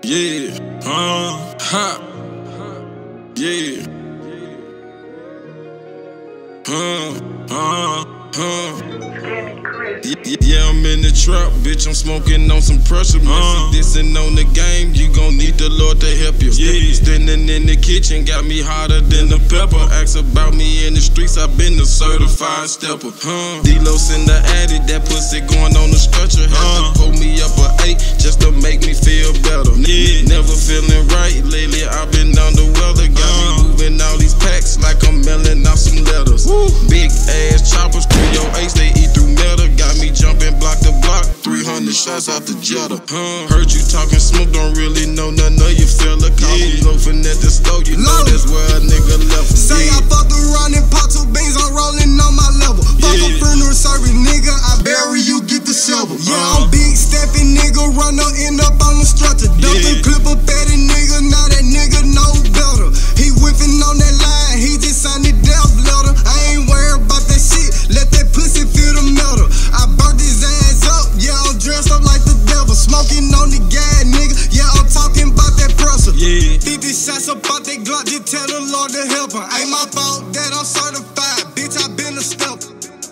Yeah, ha, yeah, yeah, I'm in the trap, bitch, I'm smoking on some pressure. Messy dissing on the game, you gon' need the Lord to help you. Standing in the kitchen, got me hotter than the pepper. Ask about me in the streets, I been a certified stepper. D-Los in the attic, that pussy going on the stretcher. Had to pull me up a 8 just to make me feel better. Never feeling right lately, I've been down the weather. Got me moving all these packs like I'm mailing out some letters. Big ass choppers, 308s, they eat through metal. Got me jumping block to block, 300 shots out the Jetta. Heard you talking smoke, don't really know nothing of you fella. Call me loafing at the store, you know that's where a nigga left. Say I fucked around and popped 2 beans, I'm rolling on my level. Fuck a funeral service, nigga, I bury you, get the shovel. Yeah, I'm big stepping, nigga, run up, end up on the structure. Dumping clip up at a nigga, now that nigga know better. He whiffing on that line, he just signed the death letter. I ain't worried about that shit, let that pussy feel the metal. I burnt his ass up, yeah, I'm dressed up like the devil. Smoking on the gas, nigga, yeah, I'm talking about that pressure. 50 shots up out that Glock, just tell the Lord to help her. Ain't my fault that I'm certified, bitch, I been a stepper.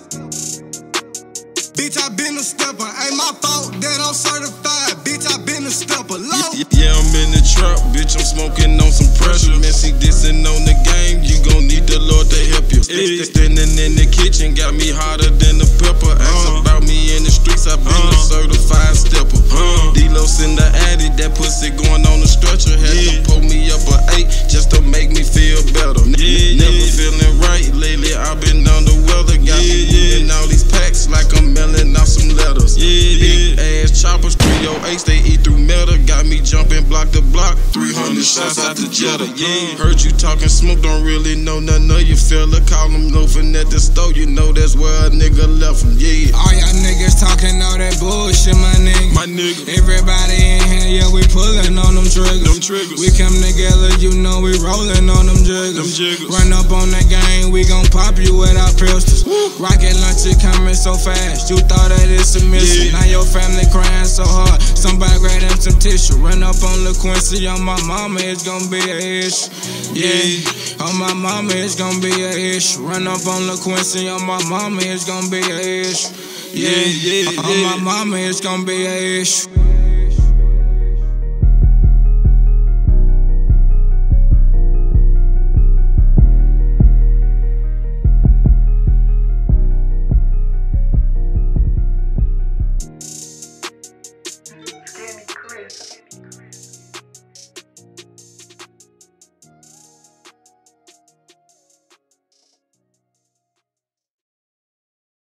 Bitch, I been a stepper. Ain't my fault that I'm certified, bitch, I been a stepper. Yeah, I'm in the trap, bitch, I'm smoking on some pressure. Messy dissing on the game, you gon' need the Lord to help you. Standing in the kitchen, got me hotter than the pepper. Ask about me in the streets, I been a certified stepper. D-Los in the attic, that pussy going on the stretcher. Had to pull me up a 8 just to make me feel better. Never feeling right lately, I've been down the weather. Got me moving all these packs like I'm mailing out some letters. Big ass choppers, 308s, they eat through metal. Got me jumping block to block, 300 shots out the Jetta. Heard you talking smoke, don't really know nothing of you fella. Call him loafing at the store, you know that's where a nigga left him. All y'all niggas talking all that bullshit, my nigga. Everybody in here, yeah, we pulling on them triggers. We come together, you know we rolling on them jiggers. Run up on that gang, we gon' pop you with our pistols. Rocket launcher coming so fast, you thought that it's a mission. Now your family crying so hard, somebody grab them some tissue. Run up on LaQuincy, on my mama, it's gon' be a issue. On my mama, it's gon' be a issue. Run up on LaQuincy, on my mama, it's gon' be a issue. On my mama, it's gon' be a issue.